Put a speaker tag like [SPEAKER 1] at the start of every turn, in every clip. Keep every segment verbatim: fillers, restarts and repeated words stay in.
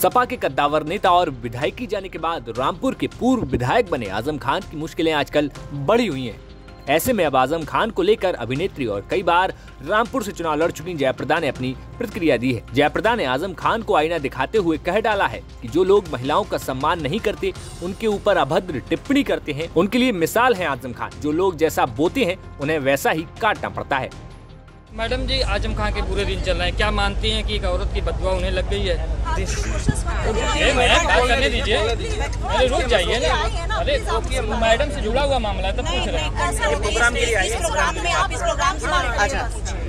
[SPEAKER 1] सपा के कद्दावर नेता और विधायकी जाने के बाद रामपुर के पूर्व विधायक बने आजम खान की मुश्किलें आजकल बढ़ी हुई हैं। ऐसे में अब आजम खान को लेकर अभिनेत्री और कई बार रामपुर से चुनाव लड़ चुकी जयप्रदा ने अपनी प्रतिक्रिया दी है। जयप्रदा ने आजम खान को आईना दिखाते हुए कह डाला है कि जो लोग महिलाओं का सम्मान नहीं करते, उनके ऊपर अभद्र टिप्पणी करते हैं, उनके लिए मिसाल है आजम खान। जो लोग जैसा बोते हैं उन्हें वैसा ही काटना पड़ता है।
[SPEAKER 2] मैडम जी, आजम खान के बुरे दिन चल रहे हैं, क्या मानती हैं कि एक औरत की बददुआ उन्हें लग गई है? ए, मैडम बात करने दीजिए, अरे रुक जाइए ना। अरे मैडम से जुड़ा हुआ मामला है, तब पूछ रहे हैं।
[SPEAKER 3] प्रोग्राम के लिए आइए, प्रोग्राम में आप इस प्रोग्राम के बारे में अच्छा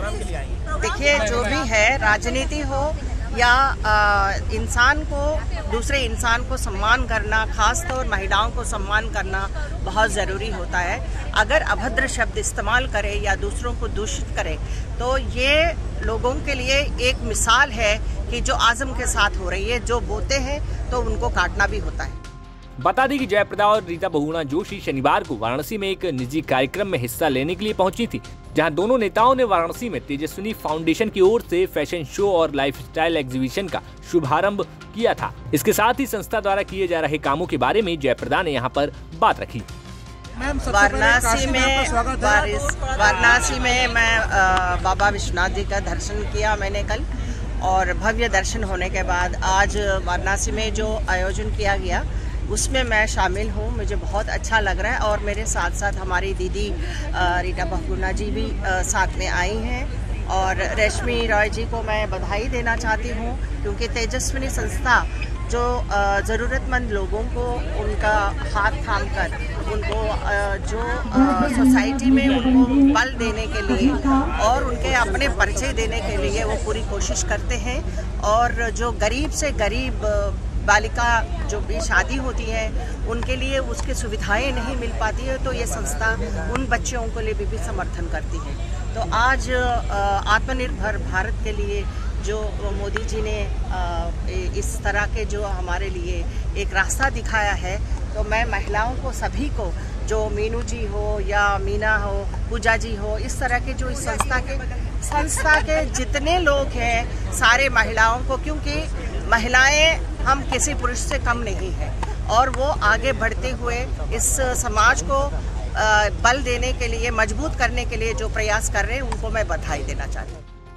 [SPEAKER 3] देखिए, जो भी है राजनीति हो या आ, इंसान को दूसरे इंसान को सम्मान करना, खासतौर महिलाओं को सम्मान करना बहुत ज़रूरी होता है। अगर अभद्र शब्द इस्तेमाल करे या दूसरों को दूषित करे तो ये लोगों के लिए एक मिसाल है कि जो आजम के साथ हो रही है, जो बोते हैं तो उनको काटना भी होता है।
[SPEAKER 1] बता दें कि जयप्रदा और रीता बहुगुणा जोशी शनिवार को वाराणसी में एक निजी कार्यक्रम में हिस्सा लेने के लिए पहुंची थी, जहां दोनों नेताओं ने वाराणसी में तेजस्विनी फाउंडेशन की ओर से फैशन शो और लाइफस्टाइल एग्जीबिशन का शुभारंभ किया था। इसके साथ ही संस्था द्वारा किए जा रहे कामों के बारे में जयप्रदा ने यहां पर बात रखी।
[SPEAKER 3] वाराणसी में वाराणसी में मैं आ, बाबा विश्वनाथ जी का दर्शन किया मैंने कल, और भव्य दर्शन होने के बाद आज वाराणसी में जो आयोजन किया गया उसमें मैं शामिल हूँ। मुझे बहुत अच्छा लग रहा है और मेरे साथ साथ हमारी दीदी रीता बहुगुणा जी भी साथ में आई हैं, और रेशमी रॉय जी को मैं बधाई देना चाहती हूँ, क्योंकि तेजस्विनी संस्था जो ज़रूरतमंद लोगों को उनका हाथ थाम कर उनको जो सोसाइटी में उनको बल देने के लिए और उनके अपने परिचय देने के लिए वो पूरी कोशिश करते हैं। और जो गरीब से गरीब बालिका जो भी शादी होती है उनके लिए उसकी सुविधाएं नहीं मिल पाती है, तो ये संस्था उन बच्चों के लिए भी, भी समर्थन करती है। तो आज आत्मनिर्भर भारत के लिए जो मोदी जी ने इस तरह के जो हमारे लिए एक रास्ता दिखाया है, तो मैं महिलाओं को सभी को, जो मीनू जी हो या मीना हो, पूजा जी हो, इस तरह के जो इस संस्था के संस्था के जितने लोग हैं सारे महिलाओं को, क्योंकि महिलाएं हम किसी पुरुष से कम नहीं हैं और वो आगे बढ़ते हुए इस समाज को बल देने के लिए, मजबूत करने के लिए जो प्रयास कर रहे हैं उनको मैं बधाई देना चाहती हूँ।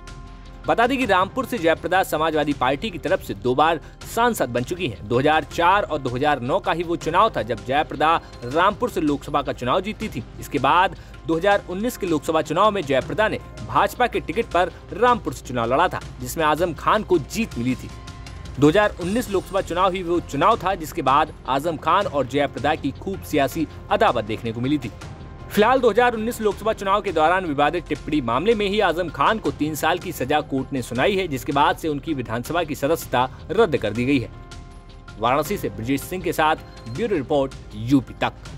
[SPEAKER 1] बता दें कि रामपुर से जयप्रदा समाजवादी पार्टी की तरफ से दो बार सांसद बन चुकी हैं। दो हज़ार चार और दो हज़ार नौ का ही वो चुनाव था जब जयप्रदा रामपुर से लोकसभा का चुनाव जीती थी। इसके बाद दो हज़ार उन्नीस के लोकसभा चुनाव में जयप्रदा ने भाजपा के टिकट पर रामपुर से चुनाव लड़ा था, जिसमें आजम खान को जीत मिली थी। दो हज़ार उन्नीस लोकसभा चुनाव ही वो चुनाव था जिसके बाद आजम खान और जयप्रदा की खूब सियासी अदावत देखने को मिली थी। फिलहाल दो हज़ार उन्नीस लोकसभा चुनाव के दौरान विवादित टिप्पणी मामले में ही आजम खान को तीन साल की सजा कोर्ट ने सुनाई है, जिसके बाद से उनकी विधानसभा की सदस्यता रद्द कर दी गई है। वाराणसी से ब्रजेश सिंह के साथ ब्यूरो रिपोर्ट यूपी तक।